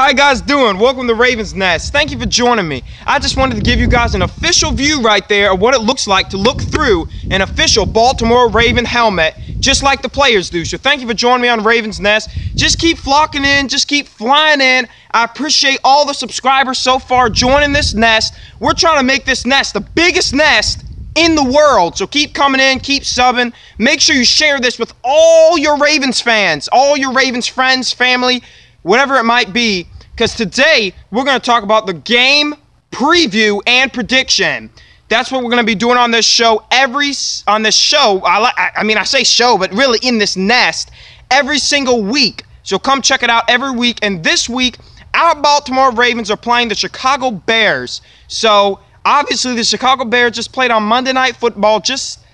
How you guys doing? Welcome to Ravens Nest. Thank you for joining me. I just wanted to give you guys an official view right there of what it looks like to look through an official Baltimore Raven helmet, just like the players do. So thank you for joining me on Ravens Nest. Just keep flocking in, just keep flying in. I appreciate all the subscribers so far joining this nest. We're trying to make this nest the biggest nest in the world. So keep coming in, keep subbing. Make sure you share this with all your Ravens fans, all your Ravens friends, family, whatever it might be, because today we're going to talk about the game preview and prediction. That's what we're going to be doing on this show. I say show, but really in this nest every single week. So come check it out every week. And this week, our Baltimore Ravens are playing the Chicago Bears. So obviously, the Chicago Bears just played on Monday Night Football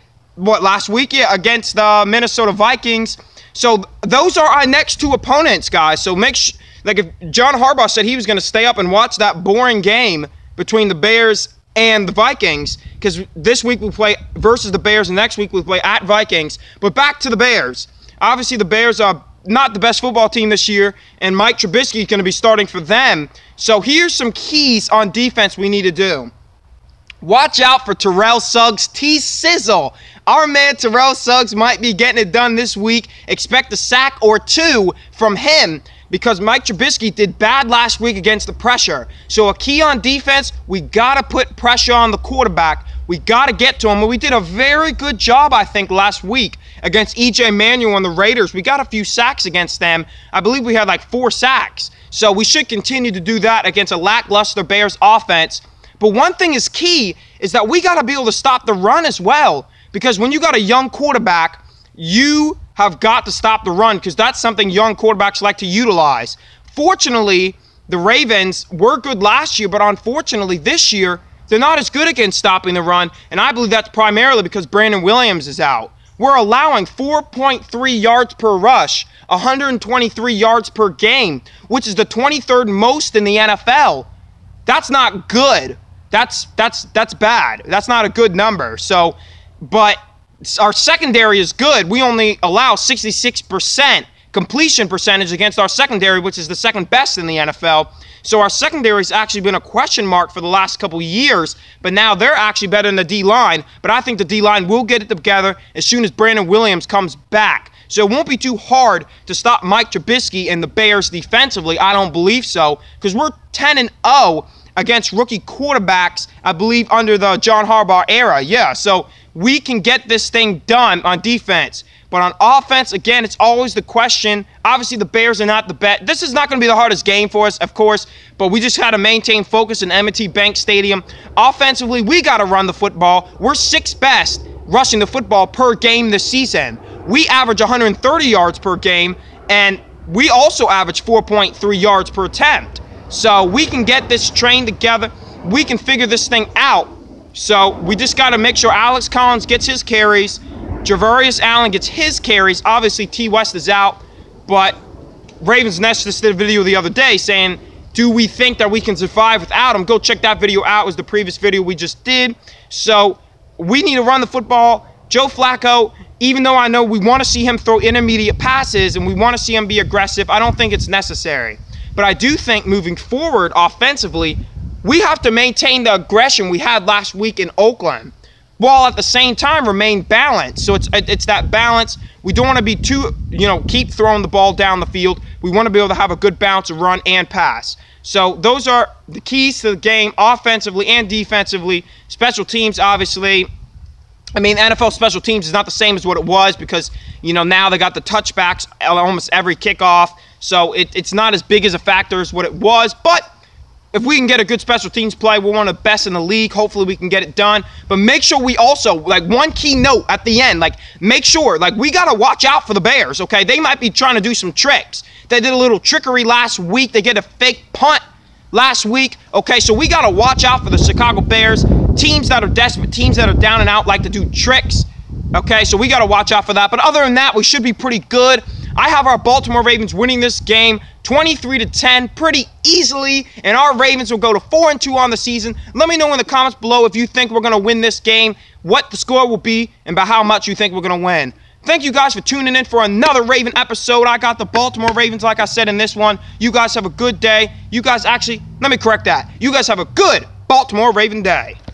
last week against the Minnesota Vikings. So those are our next two opponents, guys. So if John Harbaugh said he was going to stay up and watch that boring game between the Bears and the Vikings, because this week we play versus the Bears and next week we play at Vikings. But back to the Bears. Obviously, the Bears are not the best football team this year, and Mike Trubisky is going to be starting for them. So here's some keys on defense we need to do. Watch out for Terrell Suggs' T-Sizzle. Our man Terrell Suggs might be getting it done this week. Expect a sack or two from him because Mike Trubisky did bad last week against the pressure. So a key on defense, we got to put pressure on the quarterback. We got to get to him. And we did a very good job, I think, last week against E.J. Manuel and the Raiders. We got a few sacks against them. I believe we had like 4 sacks. So we should continue to do that against a lackluster Bears offense. But one thing is key is that we got to be able to stop the run as well. Because when you got a young quarterback, you have got to stop the run because that's something young quarterbacks like to utilize. Fortunately, the Ravens were good last year, but unfortunately this year, they're not as good against stopping the run. And I believe that's primarily because Brandon Williams is out. We're allowing 4.3 yards per rush, 123 yards per game, which is the 23rd most in the NFL. That's not good. That's bad. That's not a good number. So, but our secondary is good. We only allow 66% completion percentage against our secondary, which is the second best in the NFL. So our secondary has actually been a question mark for the last couple years, but now they're actually better than the D-line. But I think the D-line will get it together as soon as Brandon Williams comes back. So it won't be too hard to stop Mike Trubisky and the Bears defensively. I don't believe so, because we're 10-0 against rookie quarterbacks, I believe, under the John Harbaugh era. Yeah, so we can get this thing done on defense. But on offense, again, it's always the question. Obviously, the Bears are not the best. This is not going to be the hardest game for us, of course, but we just got to maintain focus in M&T Bank Stadium. Offensively, we got to run the football. We're 6th best rushing the football per game this season. We average 130 yards per game, and we also average 4.3 yards per attempt. So we can get this train together. We can figure this thing out. So we just got to make sure Alex Collins gets his carries. Javarius Allen gets his carries. Obviously, T. West is out. But Ravens Nest just did a video the other day saying, do we think that we can survive without him? Go check that video out. It was the previous video we just did. So we need to run the football. Joe Flacco, even though I know we want to see him throw intermediate passes and we want to see him be aggressive, I don't think it's necessary. But I do think moving forward offensively, we have to maintain the aggression we had last week in Oakland, while at the same time remain balanced. So it's that balance. We don't want to be too, keep throwing the ball down the field. We want to be able to have a good balance of run and pass. So those are the keys to the game offensively and defensively. Special teams, obviously. I mean, NFL special teams is not the same as what it was because, now they got the touchbacks almost every kickoff. So it's not as big as a factor as what it was. But if we can get a good special teams play, we're one of the best in the league. Hopefully we can get it done. But make sure we also, one key note at the end, make sure, we got to watch out for the Bears, okay? They might be trying to do some tricks. They did a little trickery last week. They get a fake punt last week. Okay, so we got to watch out for the Chicago Bears. Teams that are desperate, teams that are down and out like to do tricks. Okay, so we got to watch out for that. But other than that, we should be pretty good. I have our Baltimore Ravens winning this game 23-10 pretty easily, and our Ravens will go to 4-2 on the season. Let me know in the comments below if you think we're going to win this game, what the score will be, and by how much you think we're going to win. Thank you guys for tuning in for another Raven episode. I got the Baltimore Ravens, like I said in this one. You guys have a good day. You guys actually, let me correct that. You guys have a good Baltimore Raven day.